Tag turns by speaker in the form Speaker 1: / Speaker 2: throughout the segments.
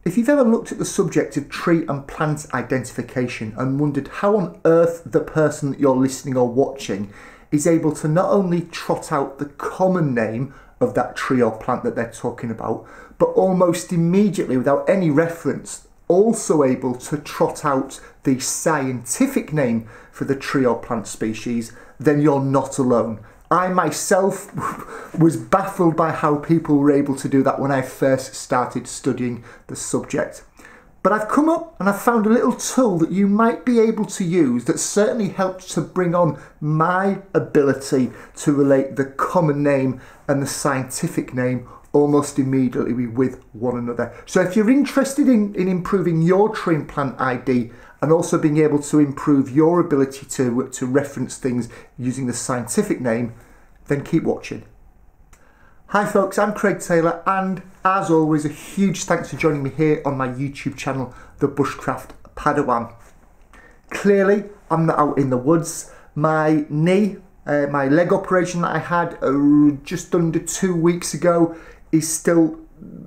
Speaker 1: If you've ever looked at the subject of tree and plant identification and wondered how on earth the person that you're listening or watching is able to not only trot out the common name of that tree or plant that they're talking about, but almost immediately, without any reference, also able to trot out the scientific name for the tree or plant species, then you're not alone. I myself was baffled by how people were able to do that when I first started studying the subject. But I've come up and I've found a little tool that you might be able to use that certainly helps to bring on my ability to relate the common name and the scientific name almost immediately with one another. So if you're interested in improving your tree and plant ID and also being able to improve your ability to reference things using the scientific name, then keep watching. Hi folks, I'm Craig Taylor, and as always, a huge thanks for joining me here on my YouTube channel, the Bushcraft Padawan. Clearly, I'm not out in the woods. My knee, my leg operation that I had just under 2 weeks ago is still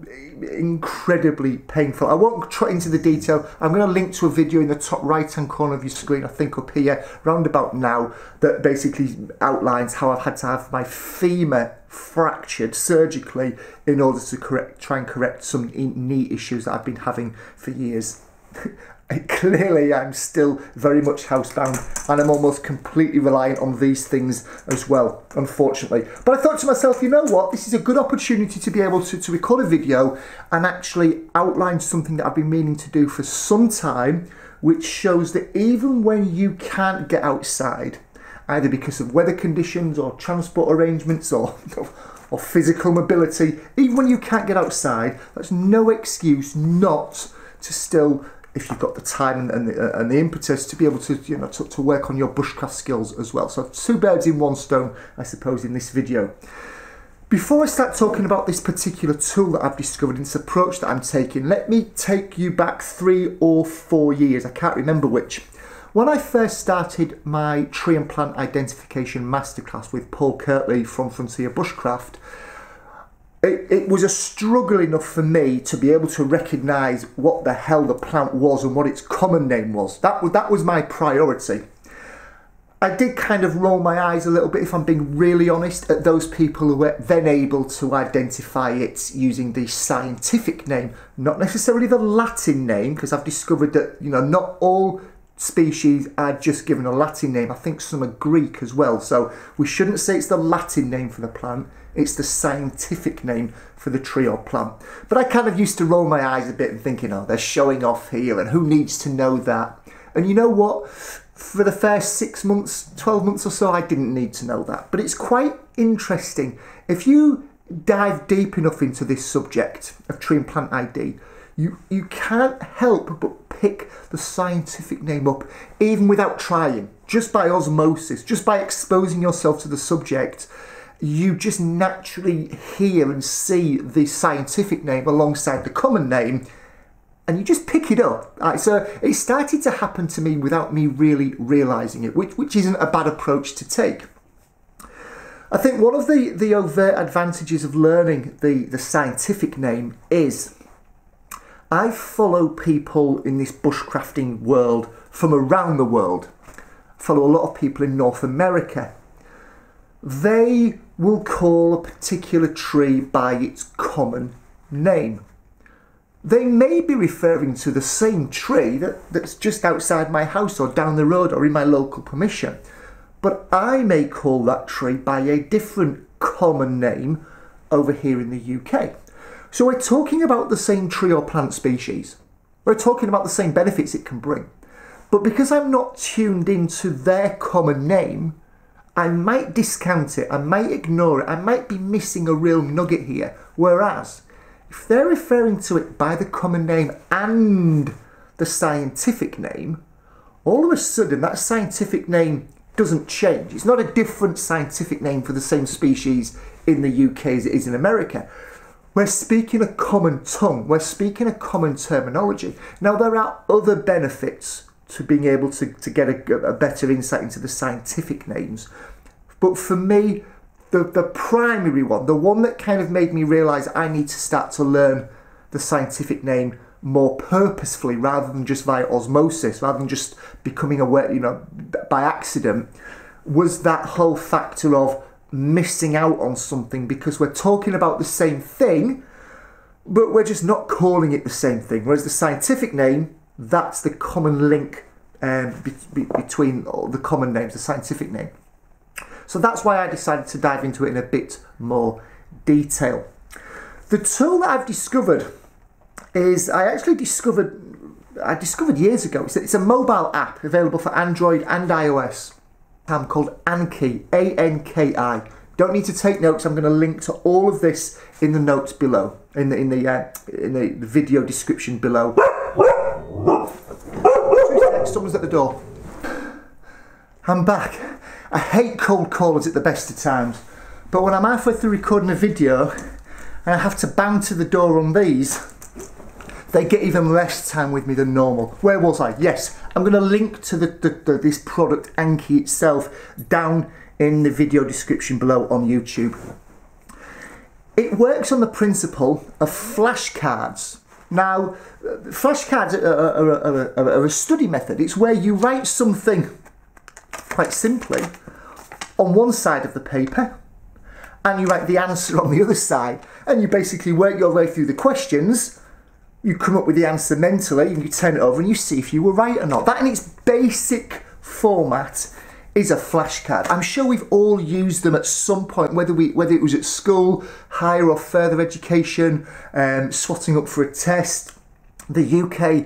Speaker 1: incredibly painful. I won't trot into the detail. I'm going to link to a video in the top right hand corner of your screen, I think up here, round about now, that basically outlines how I've had to have my femur fractured surgically in order to try and correct some knee issues that I've been having for years. Clearly I'm still very much housebound, and I'm almost completely reliant on these things as well, unfortunately. But I thought to myself, you know what, this is a good opportunity to be able to record a video and actually outline something that I've been meaning to do for some time, which shows that even when you can't get outside, either because of weather conditions or transport arrangements or physical mobility, even when you can't get outside, that's no excuse not to still, if you've got the time and the impetus, to be able to, you know, to work on your bushcraft skills as well. So 2 birds in 1 stone, I suppose, in this video. Before I start talking about this particular tool that I've discovered and this approach that I'm taking, let me take you back 3 or 4 years, I can't remember which. When I first started my tree and plant identification masterclass with Paul Kirtley from Frontier Bushcraft, it was a struggle enough for me to be able to recognise what the hell the plant was and what its common name was. That was my priority. I did kind of roll my eyes a little bit, if I'm being really honest, at those people who were then able to identify it using the scientific name, not necessarily the Latin name, because I've discovered that, you know, not all species are just given a Latin name. I think some are Greek as well, so we shouldn't say it's the Latin name for the plant, it's the scientific name for the tree or plant. But I kind of used to roll my eyes a bit and thinking, oh, they're showing off here and who needs to know that? And you know what? For the first 6 months, 12 months or so, I didn't need to know that. But it's quite interesting. If you dive deep enough into this subject of tree and plant ID, you can't help but pick the scientific name up, even without trying. Just by osmosis, just by exposing yourself to the subject, you just naturally hear and see the scientific name alongside the common name, and you just pick it up. So it started to happen to me without me really realising it, which isn't a bad approach to take. I think one of the overt advantages of learning the scientific name is I follow people in this bushcrafting world from around the world. I follow a lot of people in North America. They will call a particular tree by its common name. They may be referring to the same tree that's just outside my house or down the road or in my local permission, but I may call that tree by a different common name over here in the UK. So we're talking about the same tree or plant species. We're talking about the same benefits it can bring. But because I'm not tuned into their common name, I might discount it, I might ignore it, I might be missing a real nugget here. Whereas, if they're referring to it by the common name and the scientific name, all of a sudden that scientific name doesn't change. It's not a different scientific name for the same species in the UK as it is in America. We're speaking a common tongue, we're speaking a common terminology. Now there are other benefits to being able to get a better insight into the scientific names. But for me, the primary one, the one that kind of made me realise I need to start to learn the scientific name more purposefully rather than just via osmosis, rather than just becoming aware, you know, by accident, was that whole factor of missing out on something because we're talking about the same thing, but we're just not calling it the same thing. Whereas the scientific name, that's the common link between all the common names, the scientific name. So that's why I decided to dive into it in a bit more detail. The tool that I've discovered is, I discovered years ago, it's a mobile app available for Android and iOS. Called Anki, A-N-K-I. Don't need to take notes. I'm going to link to all of this in the notes below, in the video description below. Someone's at the door. I'm back. I hate cold callers at the best of times, but when I'm halfway through recording a video and I have to bang to the door on these, they get even less time with me than normal. Where was I? Yes, I'm going to link to this product, Anki itself, down in the video description below on YouTube. It works on the principle of flashcards. Now, flashcards are a study method. It's where you write something, quite simply, on one side of the paper, and you write the answer on the other side, and you basically work your way through the questions. You come up with the answer mentally and you turn it over and you see if you were right or not. That in its basic format is a flashcard. I'm sure we've all used them at some point, whether it was at school, higher or further education, swatting up for a test, the UK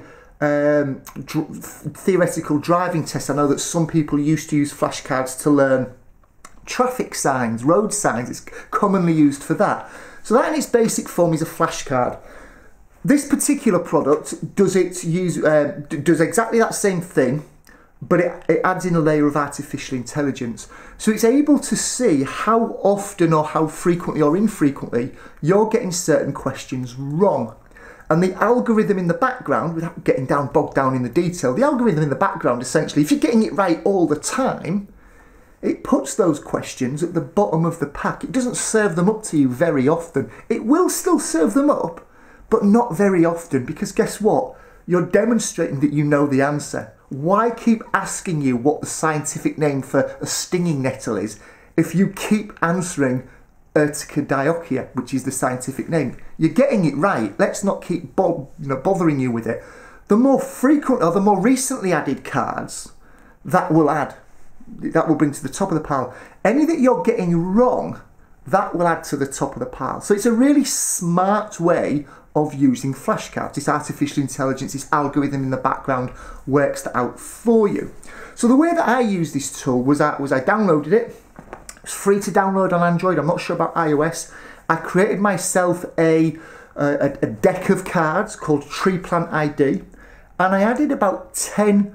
Speaker 1: theoretical driving test. I know that some people used to use flashcards to learn traffic signs, road signs. It's commonly used for that. So that in its basic form is a flashcard. This particular product does exactly that same thing, but it adds in a layer of artificial intelligence. So it's able to see how often or how frequently or infrequently you're getting certain questions wrong. And the algorithm in the background, without getting bogged down in the detail, the algorithm in the background essentially, if you're getting it right all the time, it puts those questions at the bottom of the pack. It doesn't serve them up to you very often. It will still serve them up, but not very often, because guess what? You're demonstrating that you know the answer. Why keep asking you what the scientific name for a stinging nettle is if you keep answering urticadiocea, which is the scientific name? You're getting it right. Let's not keep bothering you with it. The more frequent or the more recently added cards, that will bring to the top of the pile. Any that you're getting wrong, that will add to the top of the pile. So it's a really smart way of using flashcards. This artificial intelligence, this algorithm in the background works that out for you. So the way that I used this tool was I downloaded it. It's free to download on Android. I'm not sure about iOS. I created myself a deck of cards called Tree Plant ID, and I added about 10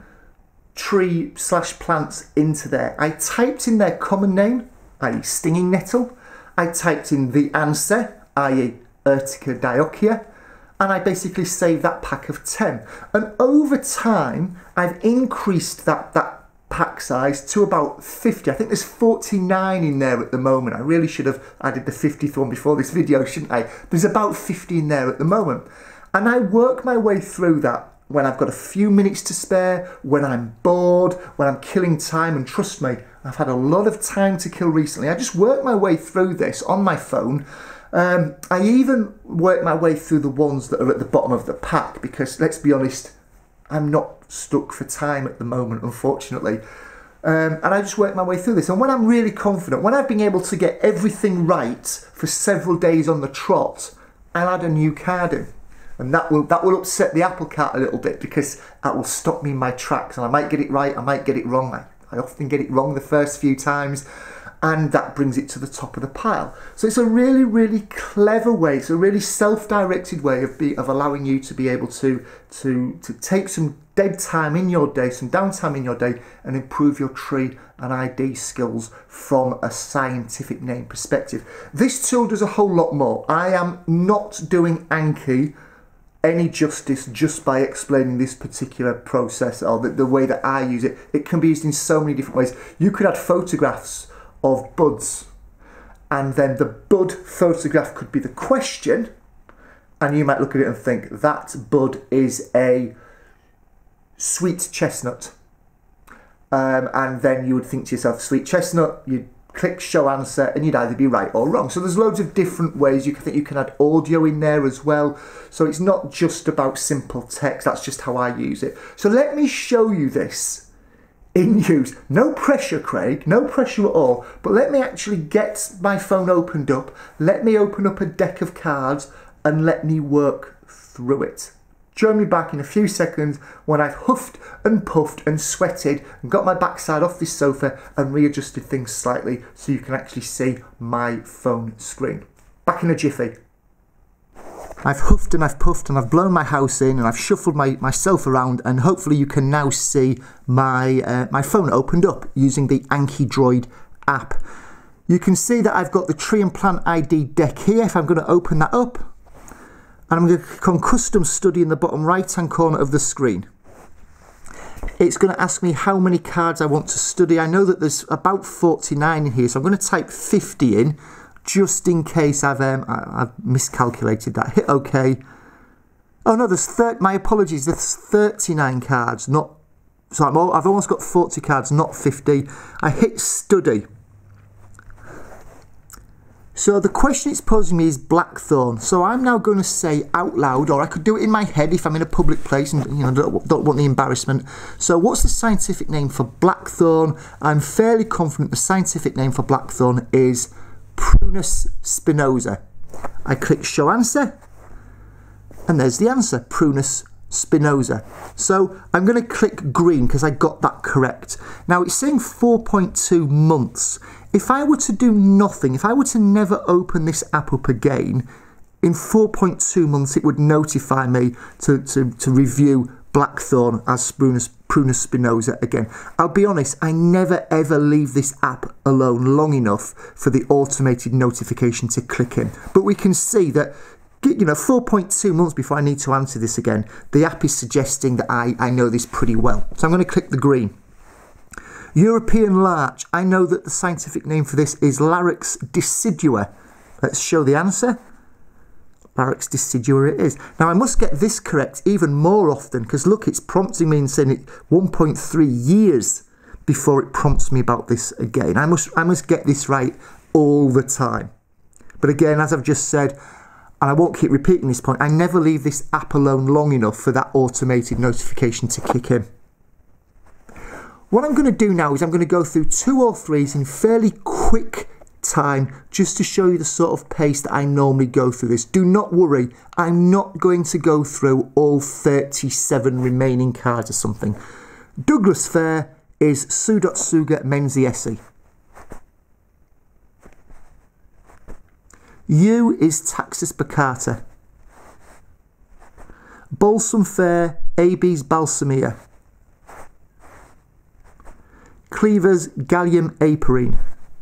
Speaker 1: tree/plants into there. I typed in their common name, i.e. stinging nettle. I typed in the answer, i.e. urticadiocea, and I basically saved that pack of 10. And over time, I've increased that pack size to about 50. I think there's 49 in there at the moment. I really should have added the 50th one before this video, shouldn't I? There's about 50 in there at the moment. And I work my way through that when I've got a few minutes to spare, when I'm bored, when I'm killing time, and trust me, I've had a lot of time to kill recently. I just work my way through this on my phone. I even work my way through the ones that are at the bottom of the pack because, let's be honest, I'm not stuck for time at the moment, unfortunately. And I just work my way through this. And when I'm really confident, when I've been able to get everything right for several days on the trot, I'll add a new card in. And that will upset the apple cart a little bit because that will stop me in my tracks. And I might get it right, I might get it wrong. I often get it wrong the first few times, and that brings it to the top of the pile. So it's a really, really clever way. It's a really self-directed way of allowing you to be able to take some dead time in your day, some downtime in your day, and improve your tree and ID skills from a scientific name perspective. This tool does a whole lot more. I am not doing Anki any justice just by explaining this particular process or the way that I use it. It can be used in so many different ways. You could add photographs of buds, and then the bud photograph could be the question, And you might look at it and think, that bud is a sweet chestnut. And then you would think to yourself, sweet chestnut, you'd click show answer and you'd either be right or wrong. So there's loads of different ways. You can add audio in there as well. So it's not just about simple text, that's just how I use it. So let me show you this in use. No pressure, Craig, no pressure at all. But let me actually get my phone opened up. Let me open up a deck of cards and let me work through it. Join me back in a few seconds when I've huffed and puffed and sweated and got my backside off this sofa and readjusted things slightly so you can actually see my phone screen. Back in a jiffy. I've huffed and I've puffed and I've blown my house in and I've shuffled myself around, and hopefully you can now see my, my phone opened up using the Anki Droid app. You can see that I've got the Tree and Plant ID deck here. If I'm going to open that up, and I'm going to click on Custom Study in the bottom right hand corner of the screen. It's going to ask me how many cards I want to study. I know that there's about 49 in here, so I'm going to type 50 in, just in case I've miscalculated that. Hit OK. Oh no, my apologies, there's 39 cards, not... So I've almost got 40 cards, not 50. I hit Study. So the question it's posing me is blackthorn. So I'm now going to say out loud, or I could do it in my head if I'm in a public place and don't want the embarrassment. So what's the scientific name for blackthorn? I'm fairly confident the scientific name for blackthorn is Prunus spinosa. I click show answer, and there's the answer, Prunus spinosa. So I'm going to click green because I got that correct. Now it's saying 4.2 months. If I were to do nothing, if I were to never open this app up again, in 4.2 months it would notify me to review blackthorn as Prunus spinosa again. I'll be honest, I never ever leave this app alone long enough for the automated notification to click in. But we can see that 4.2 months before I need to answer this again, the app is suggesting that I know this pretty well. So I'm going to click the green. European larch. I know that the scientific name for this is Larix decidua. Let's show the answer. Larix decidua it is. Now I must get this correct even more often, because look, it's prompting me and saying it 1.3 years before it prompts me about this again. I must get this right all the time. But again, as I've just said, and I won't keep repeating this point, I never leave this app alone long enough for that automated notification to kick in. What I'm going to do now is I'm going to go through 2 or 3s in fairly quick time, just to show you the sort of pace that I normally go through this. Do not worry, I'm not going to go through all 37 remaining cards or something. Douglas Fir is Pseudotsuga menziesi. U is Taxus baccata. Balsam Fir, Abies balsamea. Cleaver's Gallium aperine.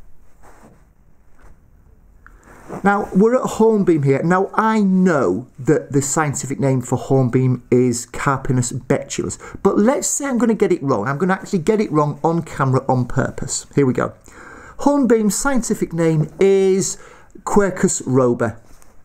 Speaker 1: Now, we're at hornbeam here. Now, I know that the scientific name for hornbeam is Carpinus betulus, but let's say I'm going to get it wrong. I'm going to actually get it wrong on camera on purpose. Here we go. Hornbeam's scientific name is Quercus roba.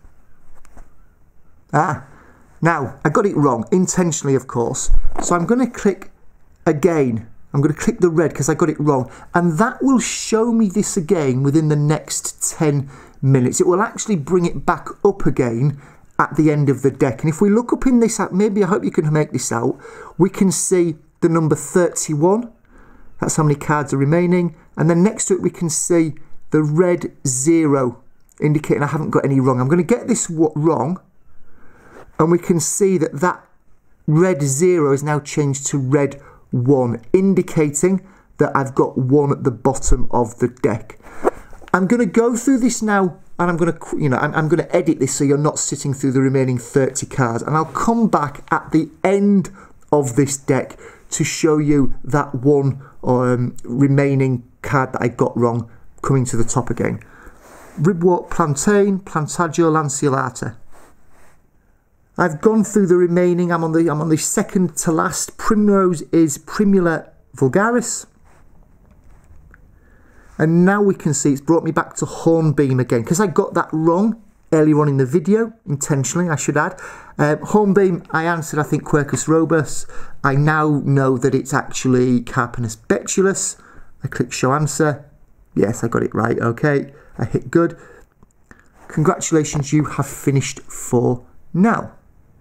Speaker 1: Now, I got it wrong, intentionally, of course. So I'm going to click again. I'm going to click the red because I got it wrong. And that will show me this again within the next 10 minutes. It will actually bring it back up again at the end of the deck. And if we look up in this app, maybe I hope you can make this out, we can see the number 31. That's how many cards are remaining. And then next to it, we can see the red 0, indicating I haven't got any wrong. I'm going to get this wrong. And we can see that that red 0 is now changed to red 1, indicating that I've got 1 at the bottom of the deck. I'm going to go through this now, and I'm going to, I'm going to edit this so you're not sitting through the remaining 30 cards, and I'll come back at the end of this deck to show you that 1 remaining card that I got wrong coming to the top again. Ribwort plantain, Plantagio lanceolata. I've gone through the remaining. I'm on the second to last. Primrose is Primula vulgaris. And now we can see it's brought me back to hornbeam again, because I got that wrong earlier on in the video, intentionally I should add. Hornbeam, I answered I think Quercus robus. I now know that it's actually Carpinus betulus. I click show answer. Yes, I got it right, okay. I hit good. Congratulations, you have finished for now.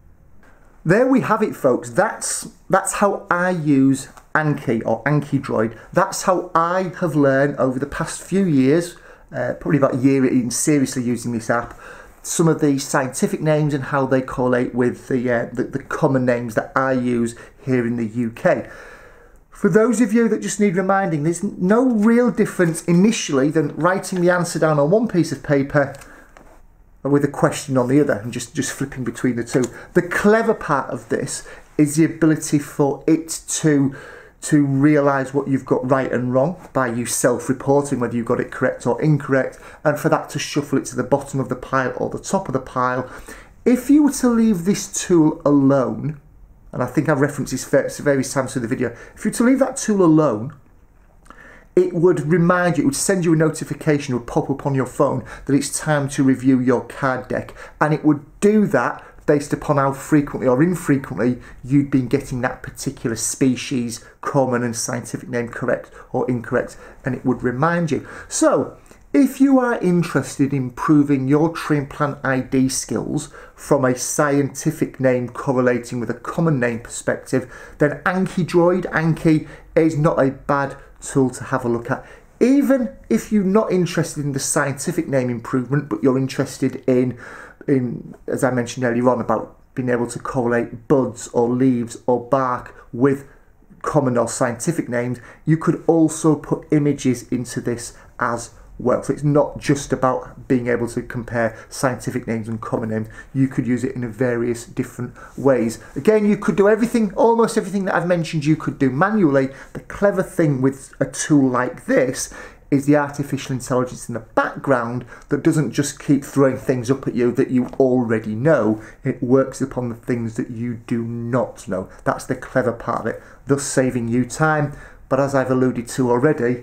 Speaker 1: There we have it, folks. That's how I use Anki or Anki Droid. That's how I have learned over the past few years, probably about a year in seriously using this app, some of the scientific names and how they correlate with the common names that I use here in the UK. For those of you that just need reminding, there's no real difference initially than writing the answer down on one piece of paper with a question on the other and just flipping between the two. The clever part of this is the ability for it to realise what you've got right and wrong by you self-reporting whether you got it correct or incorrect, and for that to shuffle it to the bottom of the pile or the top of the pile. If you were to leave this tool alone, and I think I've referenced this various times through the video, if you were to leave that tool alone, it would remind you, it would send you a notification, it would pop up on your phone that it's time to review your card deck, and it would do that based upon how frequently or infrequently you'd been getting that particular species, common and scientific name correct or incorrect, and it would remind you. So, if you are interested in improving your tree and plant ID skills from a scientific name correlating with a common name perspective, then Anki Droid, Anki, is not a bad tool to have a look at. Even if you're not interested in the scientific name improvement, but you're interested in as I mentioned earlier on, about being able to correlate buds or leaves or bark with common or scientific names, you could also put images into this as well. So it's not just about being able to compare scientific names and common names. You could use it in various different ways. Again, you could do everything, almost everything that I've mentioned you could do manually. The clever thing with a tool like this is the artificial intelligence in the background that doesn't just keep throwing things up at you that you already know. It works upon the things that you do not know. That's the clever part of it, thus saving you time. But as I've alluded to already,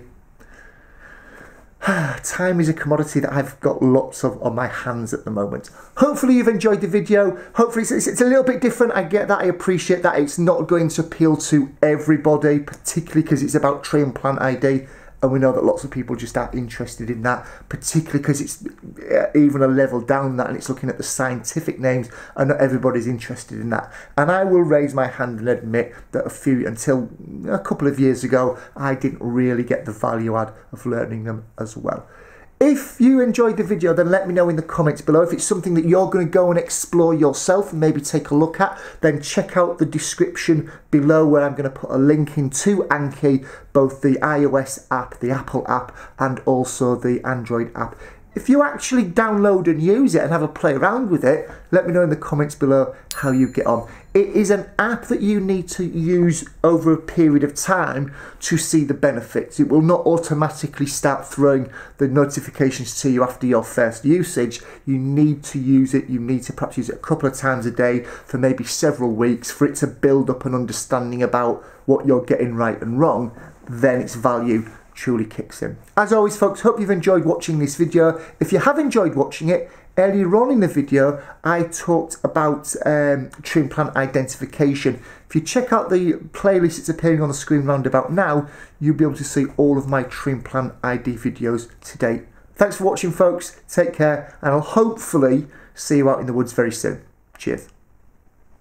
Speaker 1: time is a commodity that I've got lots of on my hands at the moment. Hopefully you've enjoyed the video. Hopefully it's a little bit different. I get that, I appreciate that. It's not going to appeal to everybody, particularly because it's about tree and plant ID. And we know that lots of people just aren't interested in that, particularly because it's even a level down that and it's looking at the scientific names, and not everybody's interested in that. And I will raise my hand and admit that until a couple of years ago, I didn't really get the value add of learning them as well. If you enjoyed the video, then let me know in the comments below. If it's something that you're going to go and explore yourself and maybe take a look at, then check out the description below where I'm going to put a link into Anki, both the iOS app, the Apple app, and also the Android app. If you actually download and use it and have a play around with it, let me know in the comments below how you get on. It is an app that you need to use over a period of time to see the benefits. It will not automatically start throwing the notifications to you after your first usage. You need to use it. You need to perhaps use it a couple of times a day for maybe several weeks for it to build up an understanding about what you're getting right and wrong. Then its value truly kicks in. As always, folks, hope you've enjoyed watching this video. If you have enjoyed watching it, earlier on in the video I talked about tree and plant identification. If you check out the playlist that's appearing on the screen round about now, you'll be able to see all of my tree and plant ID videos to date. Thanks for watching, folks. Take care, and I'll hopefully see you out in the woods very soon. Cheers.